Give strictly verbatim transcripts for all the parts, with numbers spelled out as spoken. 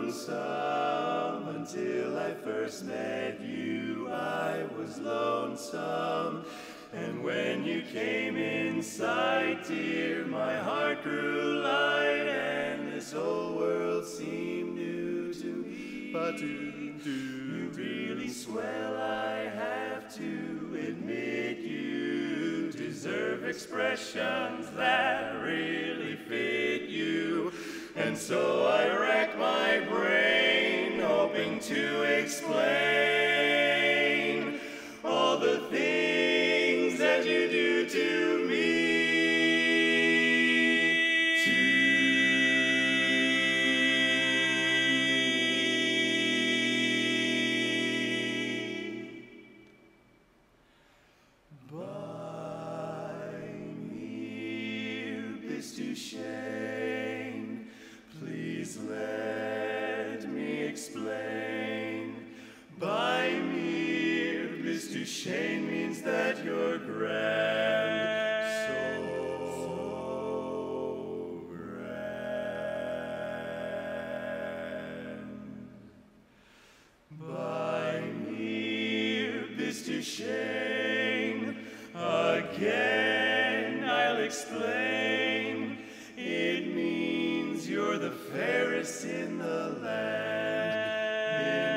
lonesome. Until I first met you, I was lonesome. And when you came in sight, dear, my heart grew light, and this whole world seemed new to me. But do, do, you really swell, I have to admit. You deserve expressions that really fit you. And so I rack my brain, hoping to explain all the things that you do to me. To Bei mir bist du schon. Please let me explain. Bei mir bist du schon means that you're grand, so grand. Bei mir bist du schon. Again I'll explain. It means you're the fairest in the land, in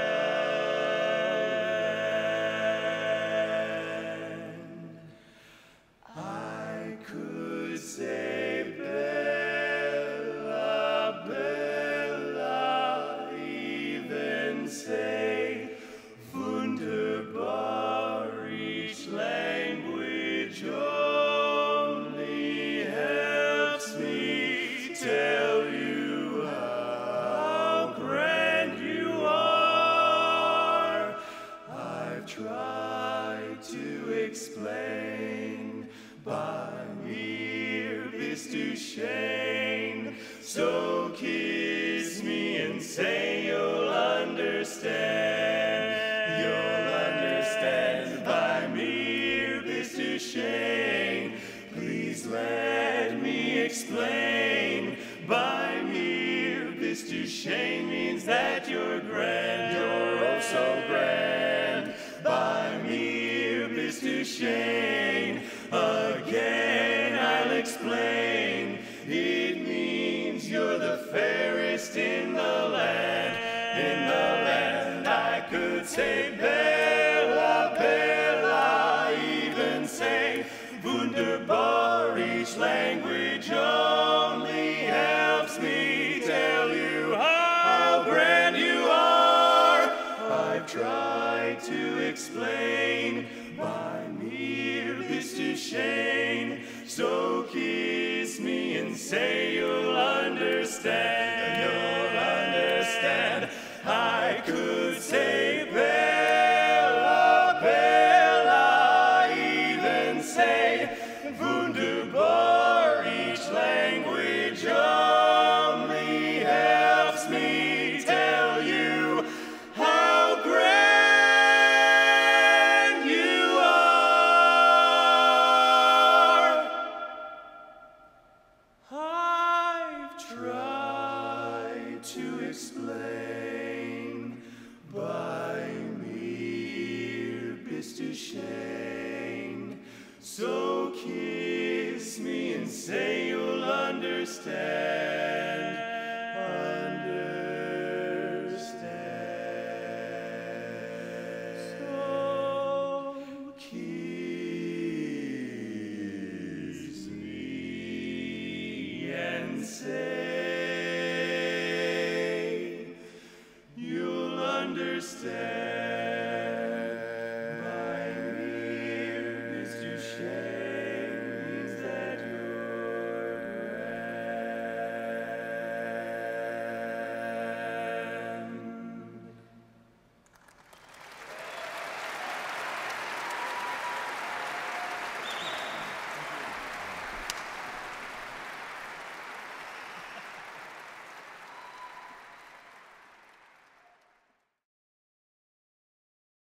the land. I could say Bella, Bella, even say wunderbar. Each language only helps me tell you how grand you are. I've tried to explain. Bei mir bist du schon. So kiss me and say you'll understand. You'll understand. Bei mir bist du schon. Please let me explain. Bei mir bist du schon means that you're grand, you're oh so grand. Bei mir bist du schon. Again I'll explain. It means you're the fairest in the land, in the land. I could say Bella, Bella, even say wunderbar. Each language only helps me tell you how grand you are. I've tried to explain. Bei mir bist du schon. So kiss me and say you'll understand. You'll understand. I could say Bella, Bella, even say wunderbar. Each language only helps me tell you how grand you are. I've tried to explain. Bei mir bist du schon. So kiss me and say you'll understand. Understand. So kiss me and say